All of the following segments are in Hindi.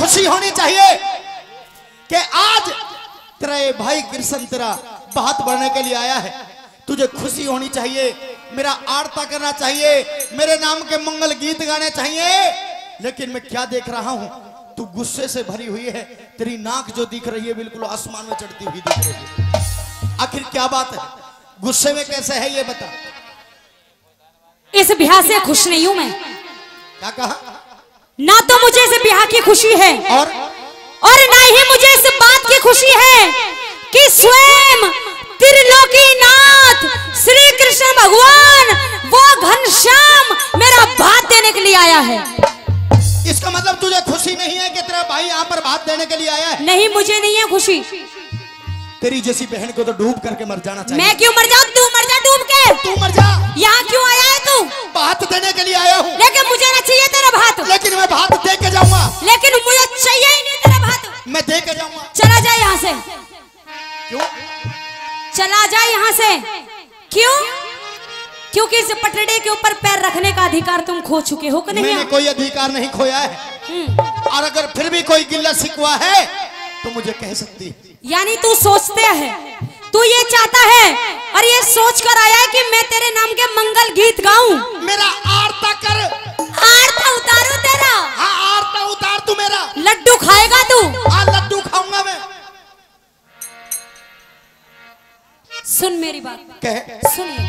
खुशी होनी चाहिए कि आज तेरा ये भाई कृष्ण तेरा बात बढ़ने के लिए आया है। तुझे खुशी होनी चाहिए, मेरा आरता करना चाहिए, मेरे नाम के मंगल गीत गाने चाहिए। लेकिन मैं क्या देख रहा हूं, तू गुस्से से भरी हुई है। तेरी नाक जो दिख रही है बिल्कुल आसमान में चढ़ती हुई दिख रही है। आखिर क्या बात है, गुस्से में कैसे है ये बता। इस ब्याह से खुश नहीं हूं मैं। क्या कहा? ना तो मुझे इस ब्याह की खुशी है और ना ही मुझे इस बात की खुशी है कि स्वयं त्रिलोकीनाथ श्री कृष्ण भगवान वो घनश्याम मेरा भात देने के लिए आया है। इसका मतलब तुझे खुशी नहीं है कि तेरा भाई यहाँ पर भात देने के लिए आया है? नहीं, मुझे नहीं है खुशी। तेरी जैसी बहन को तो डूब करके मर जाना चाहिए। मैं क्यों मर जाऊं? तू मर जा डूब के। तू मर जा। यहाँ क्यों आया है तू? भात देने के लिए आया हूँ। लेकिन मुझे ना चाहिए तेरा भात। लेकिन मैं भात दे के जाऊंगा। लेकिन मुझे चाहिए ही नहीं तेरा भात। मैं दे के जाऊंगा। चला जा यहाँ से। क्यों? चला जा यहाँ से। क्यों? क्योंकि इस पटड़े के ऊपर पैर रखने का अधिकार तुम खो चुके हो कि नहीं? मैंने कोई अधिकार नहीं खोया है। और अगर फिर भी कोई गिल्ला शिकवा है तो मुझे कह सकती है। यानी तू सोचते है, तू ये चाहता है और ये सोच कर आया है कि मैं तेरे नाम के मंगल गीत गाऊं। मेरा आरता कर। आरता उतारू तेरा? हाँ, आरता उतार तू मेरा। लड्डू खाएगा तू? हाँ, लड्डू खाऊंगा मैं। सुन मेरी बात। कह। सुनिए।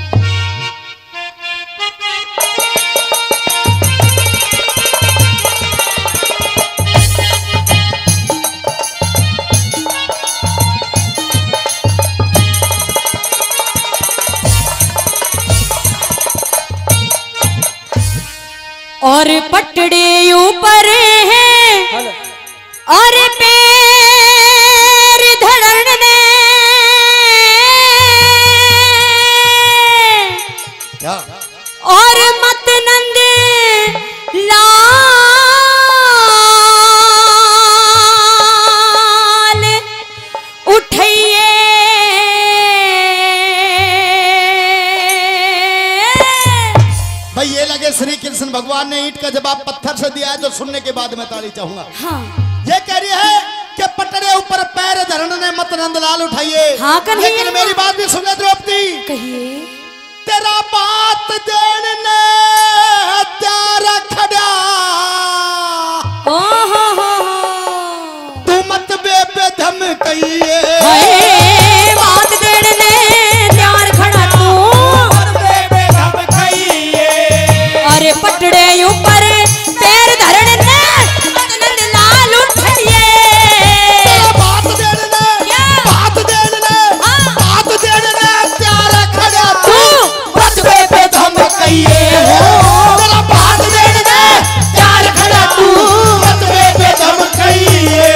और पटड़े ऊपर हैं और पैर धड़ने क्या? और मत नंद लाल उठिए। भाई ये लगे श्री कृष्ण भगवान ने ईंट का जवाब पत्थर से दिया है, जो सुनने के बाद मैं ताली चाहूंगा। हाँ। ये कह रही है कि पटड़े ऊपर पैर धरने मत नंदलाल उठाइए। हाँ, लेकिन मेरी बात भी सुन ले द्रौपदी। कहिए। तेरा बात देने त्यारा खड़ा ओ हो तू मत बेबे धमकइए। बात देने त्यार खड़ा तू बेबे धमकइए। अरे पटड़े ऊपर पैर धरने नंद लाल उठिए। बात देने त्यारा खड़ा तू मत बेबे धमकइए। तेरा बात देने त्यारा खड़ा तू मत बेबे धमकइए।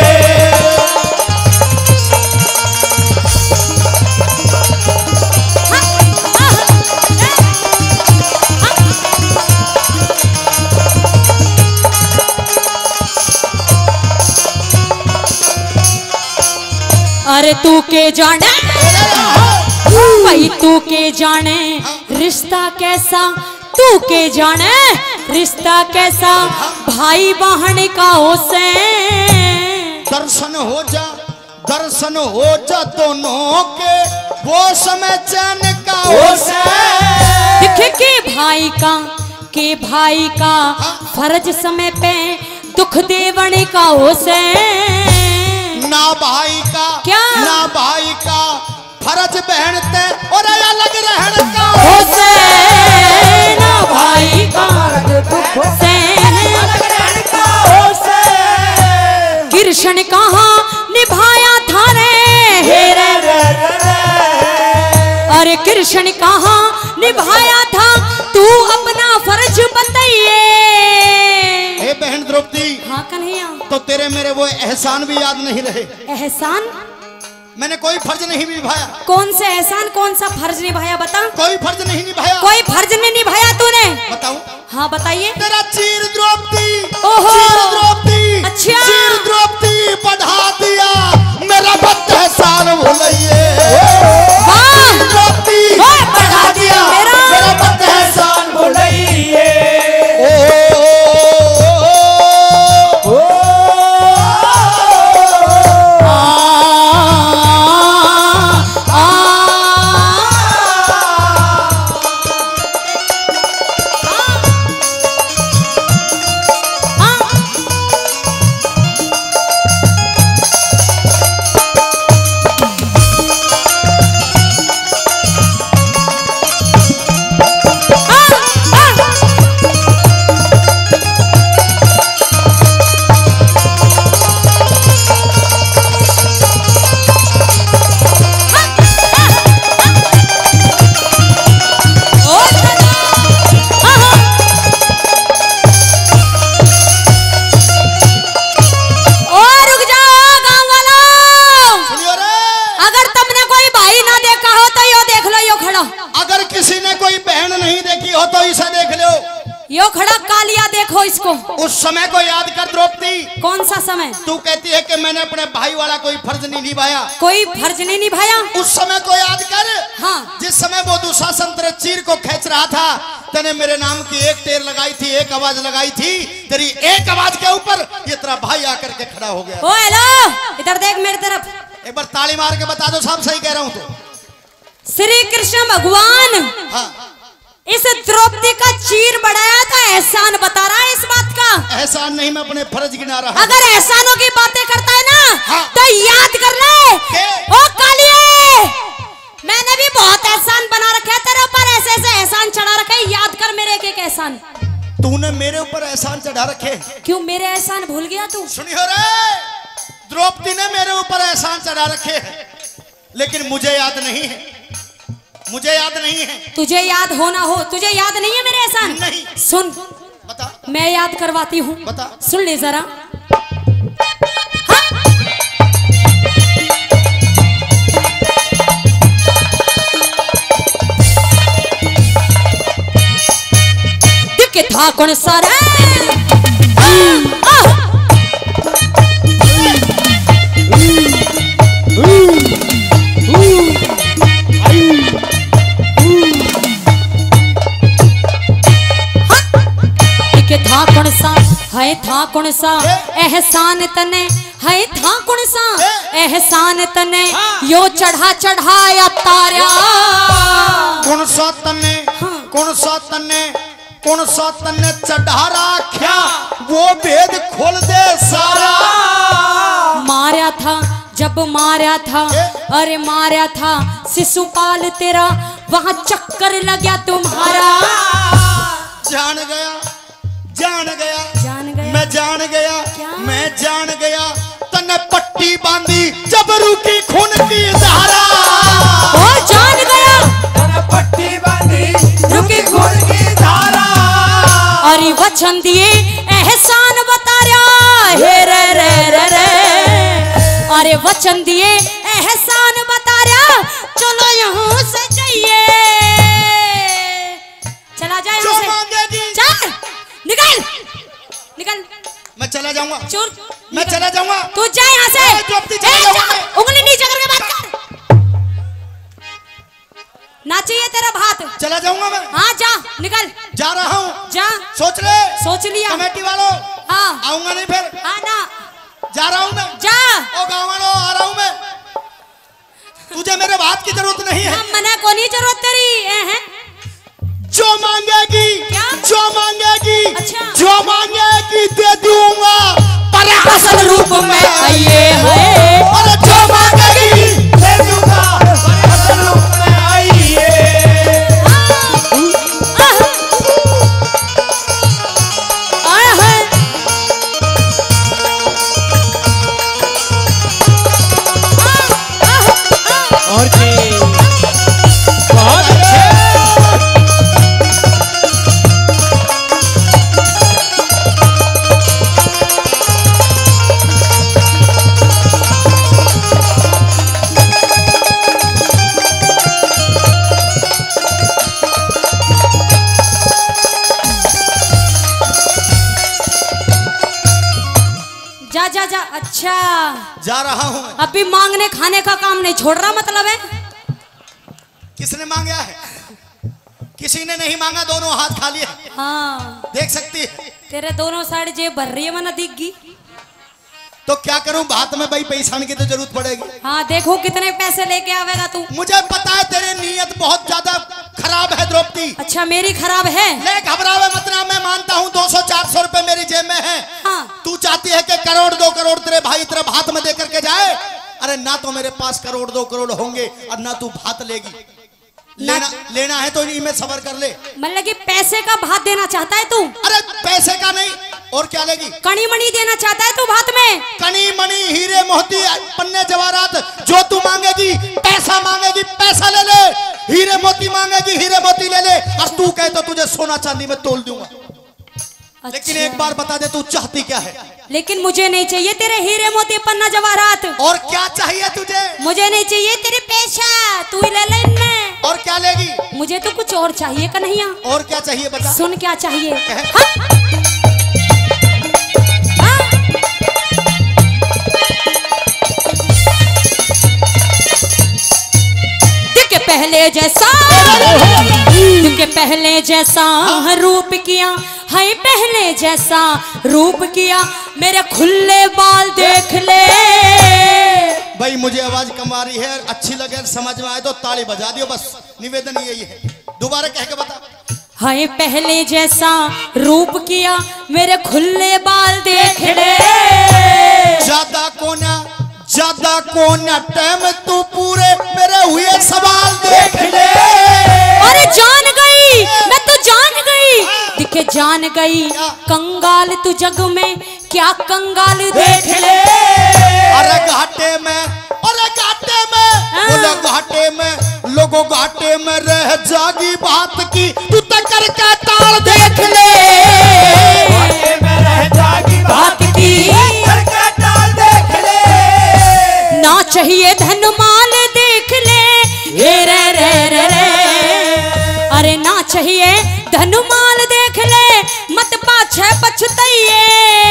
अरे तू के जाने भाई, तू के जाने रिश्ता कैसा, तू के जाने रिश्ता कैसा भाई बहन का होसे। दर्शन हो जा दोनों के वो समय चैन का होसे। देखे के भाई का फर्ज समय पे दुख देवने का होसे। ना भाई का क्या? ना भाई का फर्ज बहन ते और अलग रहन का होसे। ना भाई का दुख से अलग रहन का होसे। कृष्ण कहाँ निभाया था रे अरे कृष्ण कहाँ निभाया था, तू अपना फर्ज बताइए। हे बहन द्रौपदी। हाँ कन्हैया। तो तेरे मेरे वो एहसान भी याद नहीं रहे? एहसान? मैंने कोई फर्ज नहीं निभाया। कौन सा एहसान, कौन सा फर्ज निभाया बता। कोई फर्ज नहीं निभाया। कोई फर्ज नहीं निभाया तूने? बताऊं? हाँ बताइए। तेरा चीर द्रौपदी। ओहो। चीर द्रौपदी। अच्छा। चीर द्रौपदी बढ़ा दिया मेरा बद एहसान भुलाइए। द्रौपदी बढ़ा दिया मेरा बद एहसान भुलाइए। उस समय को याद कर द्रौपदी। कौन सा समय? तू कहती है कि मैंने अपने भाई वाला कोई फर्ज नहीं निभाया। कोई फर्ज नहीं निभाया। उस समय को याद कर। हाँ। जिस समय वो दुशासन तेरे चीर को खींच रहा था, तने मेरे नाम की एक टेर लगाई थी, एक आवाज लगाई थी। तेरी एक आवाज के ऊपर ये तेरा भाई आकर के खड़ा हो गया। ओ हेलो, इधर देख मेरी तरफ। एक बार ताली मार के बता दो साहब सही कह रहा हूँ तो। श्री कृष्ण भगवान हाँ। इस द्रौपदी का चीर बढ़ाया था, एहसान बता रहा है इस बात का। एहसान नहीं, मैं अपने फर्ज गिना रहा। अगर एहसानों की बातें करता है ना, हाँ। तो याद कर ले। ओ कालिए, मैंने भी बहुत एहसान बना रखे हैं तेरे ऊपर, ऐसे ऐसे एहसान चढ़ा रखे हैं। याद कर मेरे एक एक एहसान। तूने मेरे ऊपर एहसान चढ़ा रखे। क्यों मेरे एहसान भूल गया तू? सुनियो रे, द्रौपदी ने मेरे ऊपर एहसान चढ़ा रखे हैं, लेकिन मुझे याद नहीं है। मुझे याद नहीं है। तुझे याद हो ना हो, तुझे याद नहीं है मेरे एहसान? नहीं। सुन, बता। मैं याद करवाती हूँ। बता। सुन ले जरा। था कौन सारा था कौन सा है, था कौन सा एहसान तने है, था कौन सा एहसान तने यो चढ़ा चढ़ाया तारा। कौन सा तने, कौन सा तने, कौन सा तने चढ़ा रखा, वो भेद खोल दे सारा। मारा था जब मारा था, अरे मारा था शिशुपाल तेरा, वहां चक्कर लगा तुम्हारा। जान गया, जान गया, जान गया, मैं जान गया, क्या? मैं जान गया, तने पट्टी बांधी जब रुकी खून की धारा। ओ जान गया, तने पट्टी बांधी रुकी खून की धारा। अरे वचन दिए एहसान बता रहा हे रे रे रे रे। अरे वचन दिए एहसान बता रहा, चलो यहाँ से जाइए, चला जाए जो यहाँ से। मांगेगी, चल निकल, निकल। मैं चला जाऊंगा, चोर, मैं चला जाऊंगा। तू जा यहाँ से। द्रौपदी चला जाऊंगा मैं। उंगली नीचे करके बात कर। ना चाहिए तेरा भात। चला जाऊंगा मैं। हाँ जा, निकल। जा रहा हूँ। जा, सोच ले, सोच लिया। कमेटी वालों, हाँ आऊंगा नहीं फिर। हाँ ना, जा रहा हूँ मैं। जा। ओ गाँव वालों, आ रहा हूँ मैं। तुझे मेरे बात की जरूरत नहीं है। मना को नहीं जरूरत तेरी है। जो मांगेगी, क्या? जो मांगेगी, अच्छा। जो मांगेगी दे दूंगा, पर असल रूप में आइए है। और जो मांगेगी दे दूंगा, पर असल रूप में आइए। और बहुत अच्छे। जा जा जा। अच्छा, जा रहा हूँ। अभी मांगने खाने का काम नहीं छोड़ रहा मतलब है। किसने मांगा है? किसी ने नहीं मांगा, दोनों हाथ खाली है। हाँ, देख सकती है। तेरे दोनों साइड जेब भर रही है, मना दिखगी। तो क्या करूं, बात में भाई पैसा की तो जरूरत पड़ेगी। हाँ देखो कितने पैसे लेके आवेगा तू। मुझे पता है तेरी नीयत बहुत ज्यादा खराब है द्रौपदी। अच्छा मेरी खराब है? ले घबरावे मत ना, मैं मानता हूँ 200-400 रुपए मेरी जेब में है। हाँ। तू चाहती है कि करोड़ 2 करोड़ तेरे भाई तेरे भात में दे करके जाए। अरे ना तो मेरे पास करोड़ 2 करोड़ होंगे और ना तू भात लेगी। लेना है तो इनमें सबर कर ले। मतलब कि पैसे का भात देना चाहता है तू? अरे पैसे का नहीं, और क्या लेगी? कणी मणि देना चाहता है तू भात में? कणी मणि, हीरे मोती, पन्ने जवाहरात जो तू मांगेगी। पैसा मांगेगी पैसा ले ले, हीरे मोती मांगेगी हीरे मोती ले ले, और तू कहे तो तुझे सोना चांदी में तोल दूंगा। अच्छा। लेकिन एक बार बता दे तू चाहती क्या है? लेकिन मुझे नहीं चाहिए तेरे हीरे मोती पन्ना जवाहरात। और क्या चाहिए तुझे? मुझे नहीं चाहिए तेरे पैसा, तू ही ले ले इनमें। और क्या लेगी? मुझे तो कुछ और चाहिए कन्हैया। और क्या चाहिए बता। सुन क्या चाहिए। कहे। हाँ? पहले जैसा के पहले जैसा रूप किया है, पहले जैसा रूप किया, मेरे खुले बाल देख ले। भाई मुझे आवाज कम आ रही है, अच्छी लगे समझ में आए तो ताली बजा दियो, बस निवेदन यही है। दोबारा कह के बता। हाय पहले जैसा रूप किया, मेरे खुले बाल देख ले। ज्यादा कोना टाइम तू पूरे मेरे हुए सवाल देख ले। अरे जान गई, मैं तो जान गई, दिखे जान गई, कंगाल तू जग में क्या कंगाल देख ले। अरे घाटे में बोले घाटे में लोगों घाटे में रह जागी बात की, तू तकर का ताल देख ले। घाटे में रह जागी बात की, तकर का ताल देख ले। ना चाहिए धन माल देख ले, रे रे रे रे। अरे ना चाहिए धन माल देख ले, मत पाछे पछताइए।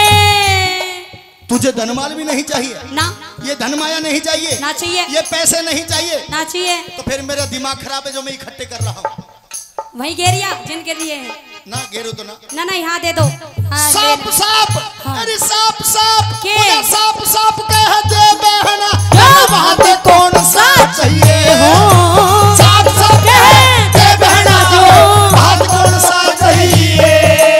तुझे धनमाल भी नहीं चाहिए ना, ये धनमाया नहीं चाहिए ना चाहिए, ये पैसे नहीं चाहिए ना चाहिए। तो फिर मेरा दिमाग खराब है जो मैं इकट्ठे कर रहा हूँ। वही घेरिया जिनके लिए है ना घेरो तो ना ना यहाँ दे दो। हाँ, साप साप हाँ। अरे साप साप के? बोला साप साप कह दे बहना, बात कौन सा चाहिए हो? साप साप कह दे बहना, जो बात कौन सा चाहिए।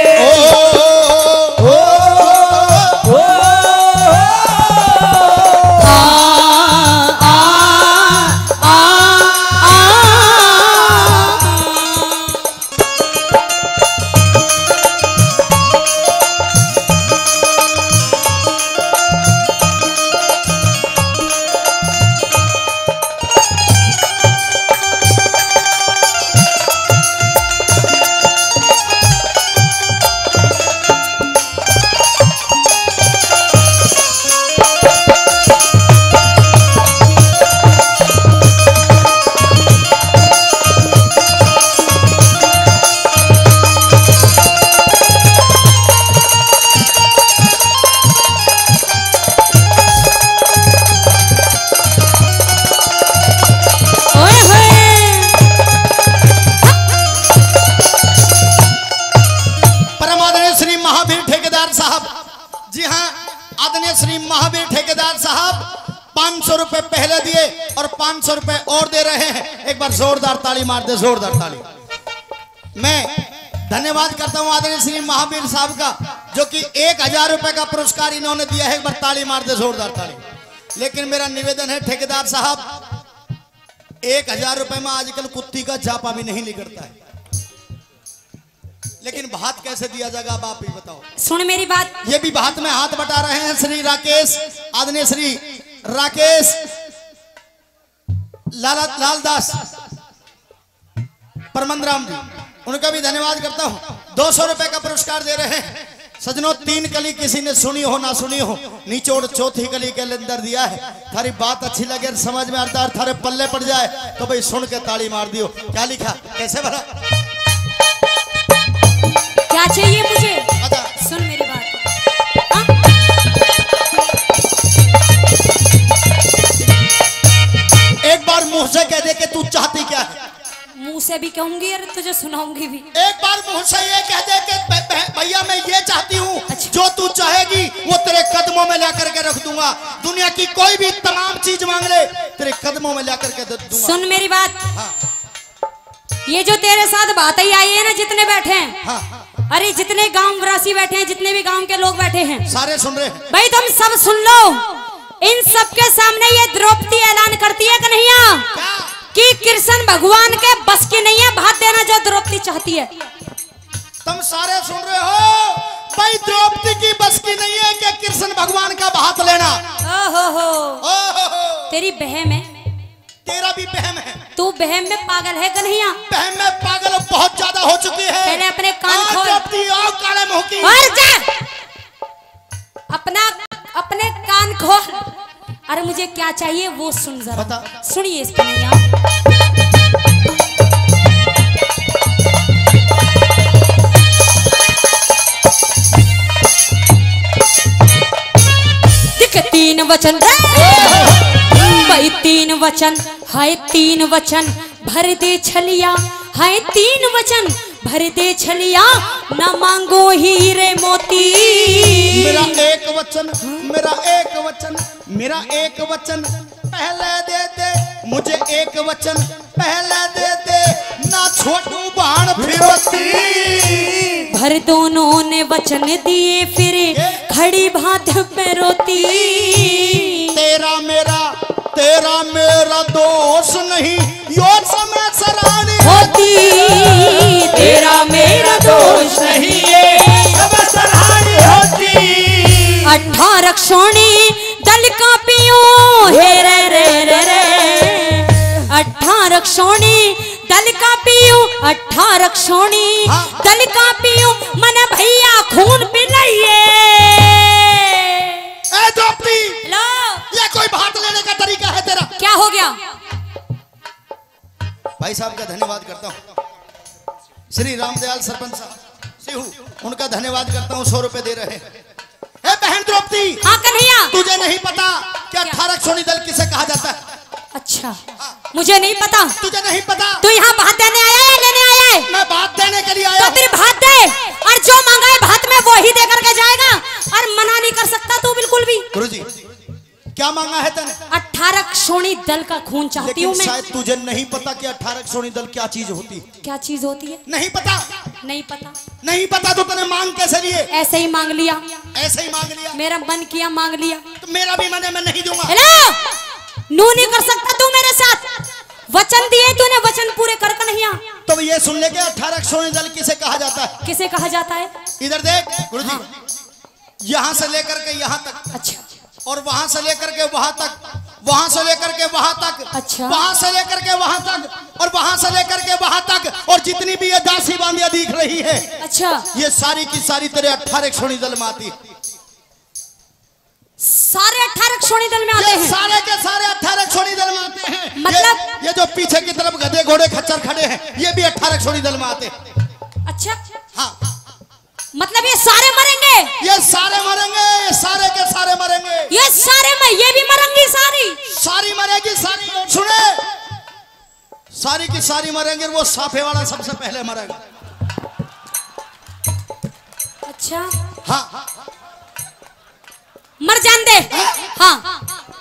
श्री महावीर ठेकेदार साहब 500 रुपए पहले दिए और 500 रुपए और दे रहे हैं। एक बार जोरदार ताली मार दे, जोरदार ताली। मैं धन्यवाद करता हूं आदरणीय श्री महावीर साहब का, जो कि 1000 रुपए का पुरस्कार इन्होंने दिया है। एक बार ताली मार दे, जोरदार ताली। लेकिन मेरा निवेदन है ठेकेदार साहब, 1000 रुपए में आजकल कुत्ती का जापा भी नहीं निकलता है, लेकिन भात कैसे दिया जाएगा अब आप ही बताओ। सुन मेरी बात। ये भी भात में हाथ बटा रहे हैं श्री राकेश, आदरणीय श्री राकेश लालदास परमंदराम जी, उनका भी धन्यवाद करता हूं। 200 रुपए का पुरस्कार दे रहे हैं। सजनों, 3 कली किसी ने सुनी हो ना सुनी हो, निचोड़ चौथी कली के अंदर दिया है। थारी बात अच्छी लगे, समझ में आता है, थारे पल्ले पड़ जाए तो भाई सुन के ताली मार दियो। क्या लिखा, कैसे भरा, क्या चाहिए मुझे बता। सुन मेरी बात। एक बार मुंह से कह दे कि तू चाहती क्या है। मुंह से भी कहूंगी और तुझे सुनाऊंगी भी। एक बार मुंह से ये कह दे कि भैया मैं ये चाहती हूँ, अच्छा। जो तू चाहेगी वो तेरे कदमों में ला करके रख दूंगा। दुनिया की कोई भी तमाम चीज मांग ले, तेरे कदमों में ला करके दे दूंगा। सुन मेरी बात। हाँ। ये जो तेरे साथ बात ही आई है ना, जितने बैठे हैं, हाँ। अरे जितने गांव वासी बैठे हैं, जितने भी गांव के लोग बैठे हैं, सारे सुन रहे हैं भाई तुम सब सुन लो। इन सब के सामने ये द्रौपदी ऐलान करती है कन्हैया कि कृष्ण भगवान के बस की नहीं है भात देना जो द्रौपदी चाहती है। तुम सारे सुन रहे हो भाई, द्रौपदी की बस की नहीं है कि कृष्ण भगवान का भात लेना। ओहो, तेरी बहम है, तेरा भी बहम है। तू बहम में पागल है कन्हैया। बहम में पागल बहुत ज्यादा हो चुकी है। पहले अपने कान खोल। द्रौपदी और काले मुंह की। और जा अपने कान खोल। अरे मुझे क्या चाहिए वो सुन जरा, बता। सुनिए इस कन्हैया। दिख 3 वचन भाई, 3 वचन है, 3 वचन भर दे छलिया, है 3 वचन भर दे छलिया, न मांगो हीरे मोती। मेरा एक वचन, मेरा एक वचन, मेरा एक वचन पहले दे दे, मुझे एक वचन पहले दे दे, ना छोटू बाण फिरती। भर दोनों ने वचन दिए, फिर खड़ी भात पे रोती। तेरा मेरा दोष नहीं, यो समय सराहनी होती। तेरा मेरा दोष नहीं, ये सब सराहनी होती। 18 क्षोणी दल का पियो, हे रे रे रे रे। 18 क्षोणी दल का पियो, 18 क्षोणी दल का पियो, मन भैया खून पिलाइए। द्रौपदी, लो, ये कोई भात लेने का तरीका है तेरा? क्या हो गया? भाई साहब का धन्यवाद करता हूँ, श्री रामदयाल सरपंच साहब सिहू, उनका धन्यवाद करता हूँ, 100 रुपए दे रहे हैं। बहन द्रौपदी, हाँ कन्हैया, तुझे नहीं पता कि 18 क्षोणी दल किसे कहा जाता है? अच्छा, मुझे नहीं पता। तुझे नहीं पता? तू यहाँ भात देने आया है, लेने आया है? मैं बात देने के लिए आया तो हूँ। फिर भात दे, और जो मांगा है भात में वो ही दे करके जाएगा, और मना नहीं कर सकता तू बिल्कुल भी। गुरुजी, क्या मांगा है तने? 18 क्षोणी दल का खून चाहती हूँ लेकिन मैं। शायद तुझे नहीं पता कि 18 क्षोणी दल क्या चीज होती है। क्या चीज होती है? नहीं पता? नहीं पता। नहीं पता तो तने मांग कैसे लिए? ऐसे ही मांग लिया, ऐसे ही मांग लिया? मेरा मन किया मांग लिया। तो मेरा भी मन है, मैं नहीं दूंगा। हेलो, नू नहीं कर सकता तू मेरे साथ। वचन दिए तूने, वचन पूरे कर कन्हैया। तो ये सुन ले कि 18 क्षोणी दल किसे कहा जाता है? किसे कहा जाता है? इधर देख गुरुजी, यहाँ से लेकर के यहाँ तक, अच्छा, और वहां से लेकर के वहां तक, वहां से लेकर के वहां तक, अच्छा, वहां से लेकर के वहां तक, और वहां से लेकर के वहां तक, और जितनी भी ये दासी बांधिया दिख रही है, अच्छा, ये सारी की सारी तेरे 18 क्षोणी दल में आती है। सारे 18 क्षोणी दल में आते हैं? सारे के सारे 18 क्षोणी दल में आते हैं। मतलब ये जो पीछे की तरफ गधे घोड़े खच्चर खड़े हैं, ये भी 18 क्षोणी दल में आते हैं। अच्छा, हाँ, मतलब ये सारे मरेंगे? ये सारे मरेंगे, ये सारे के सारे मरेंगे। ये सारे में, ये भी मरेंगी सारी? सारी मरेगी, सारी। सुने, सारी की सारी मरेंगे, वो साफे वाला सबसे पहले मरेगा। अच्छा, हाँ, मर जान दे। हाँ,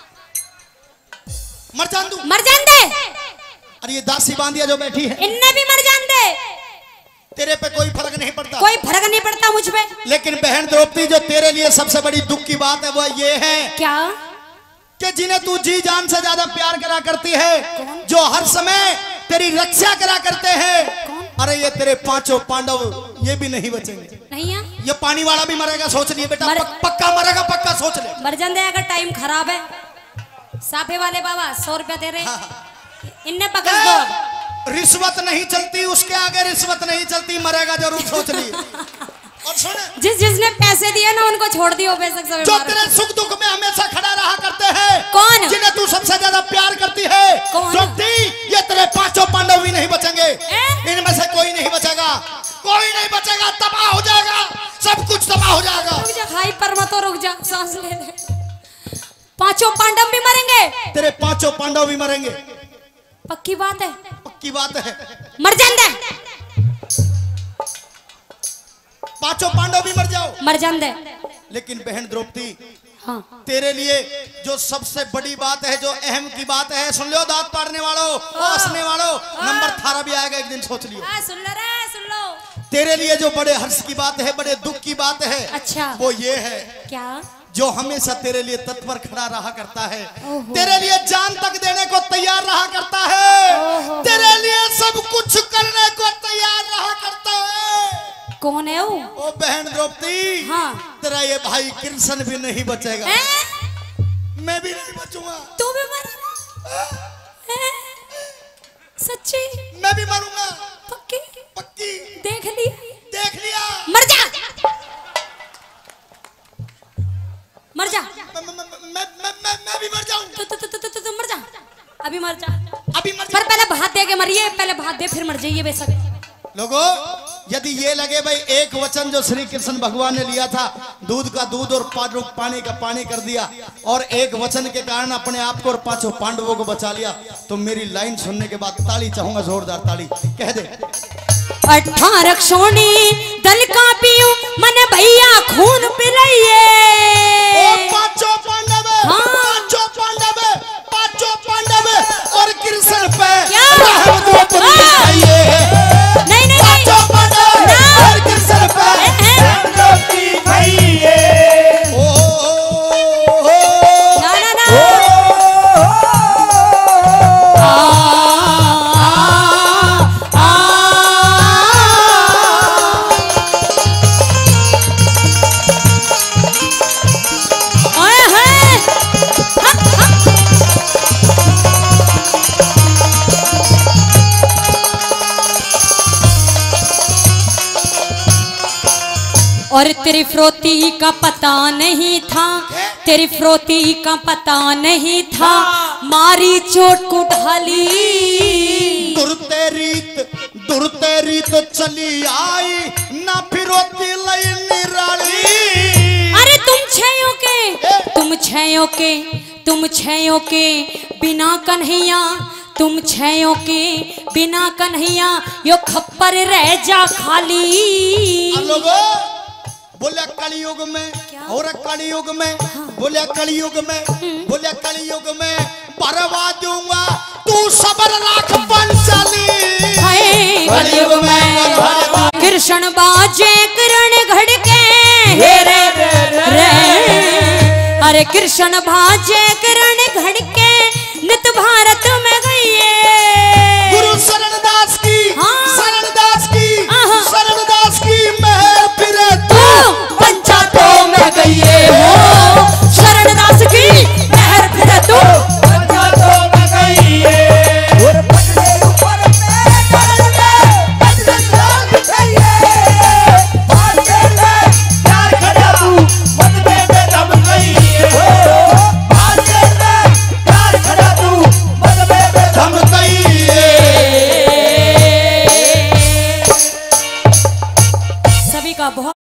मर जान दूं? मर जान दे। अरे ये दासी बांधिया जो बैठी है, इनने भी मर जान दे। तेरे पे कोई फर्क नहीं पड़ता। कोई फर्क नहीं पड़ता मुझ पे। लेकिन बहन द्रौपदी, जो तेरे लिए सबसे बड़ी दुख की बात है वो ये है क्या? कि जिन्हें तू जी जान से ज्यादा प्यार करा करती है, जो हर समय तेरी रक्षा करा करते हैं, अरे ये तेरे 5 पांडव, ये भी नहीं बचेंगे। नहीं है? ये पानी वाला भी मरेगा, सोच लिए बेटा। पक्का मरेगा, पक्का सोच ले। मर जान दे, अगर टाइम खराब है। साफे वाले बाबा 100 रुपया दे रहे, इनने पकड़ दो। रिश्वत नहीं चलती, उसके आगे रिश्वत नहीं चलती, मरेगा जरूर, सोच ली। और सुन, जिसने पैसे दिए ना उनको छोड़ दियो बेशक सब। जो तेरे सुख दुख में हमेशा खड़ा रहा करते हैं, कौन? जिन्हें तू सबसे ज्यादा प्यार करती है, कौन? द्रौपदी, ये तेरे 5 पांडव भी नहीं बचेंगे। इनमें से कोई नहीं बचेगा, कोई नहीं बचेगा, तबाह हो जाएगा, सब कुछ तबाह हो जाएगा। रुक जा भाई, पर मत रुक जा, सांस ले ले। 5 पांडव भी मरेंगे? तेरे 5 पांडव भी मरेंगे। पक्की बात है? पक्की बात है। मर जान दे। 5 पांडव भी मर जाओ, मर जान दे। लेकिन बहन द्रौपदी, हाँ, तेरे लिए जो सबसे बड़ी बात है, जो अहम की बात है, सुन लो दांत पाड़ने वालों, हंसने वालों, नंबर थारा भी आएगा एक दिन, सोच लियो। सुन लो रे, सुन लो। तेरे लिए जो बड़े हर्ष की बात है, बड़े दुख की बात है, अच्छा, वो ये है, क्या? जो हमेशा तेरे लिए तत्पर खड़ा रहा करता है, तेरे लिए जान तक देने को तैयार रहा करता है, तेरे लिए सब कुछ करने को तैयार रहा करता है। कौन है वो? ओ बहन द्रौपदी, हाँ, तेरा ये भाई कृष्ण भी नहीं बचेगा। मैं भी नहीं बचूंगा। तू भी मरेगा? सच्ची? मैं भी मरूंगा। पक्की? पक्की। देख लिया? देख लिया। मर जा, मर जा। मैं भी मर जाऊं। तू मर जा, अभी मर जा, अभी मर पर पहले भात दे के मरिए, पहले भात दे फिर मर जाइए बेशक। लोगों, यदि ये लगे भाई एक वचन जो श्री कृष्ण भगवान ने लिया था, दूध का दूध और पानी का पानी कर दिया और एक वचन के कारण अपने आप को और 5 पांडवों को बचा लिया। तो मेरी लाइन सुनने के बाद ताली चाहूंगा, जोरदार ताली कह दे। 18 क्षोणी दल का पियो मन भैया खून पिलाइए। पांचों पांडव, पांचों पांडव, पांचों पांडव और कृष्ण पे नहीं नहीं पांचों पांडव और कृष्ण पे और तेरी फ्रोती का पता नहीं था, तेरी फ्रोती का पता नहीं था, मारी चोट को ढाली। दुरते रीत चली आई ना फिरोती लई निराली। अरे तुम छयों के बिना कन्हैया, तुम छयों के बिना कन्हैया यो खप्पर रह जा खाली। बोले कलयुग में और कलयुग में, बोले कलयुग में, बोले कलयुग में बरवा दूंगा तू सबर राख पंचाली। कलयुग में कृष्ण बाजे करण घड़ के रे रे, अरे कृष्ण बाजे करण घड़ के नित भारत में गई। गुरु शरणदास की, शरणदास की, शरणदास की महर फिरे तू पंचायतों में गई हो। शरणदास की महर फिरे तू पंचायतों में गई है। सभी का बहुत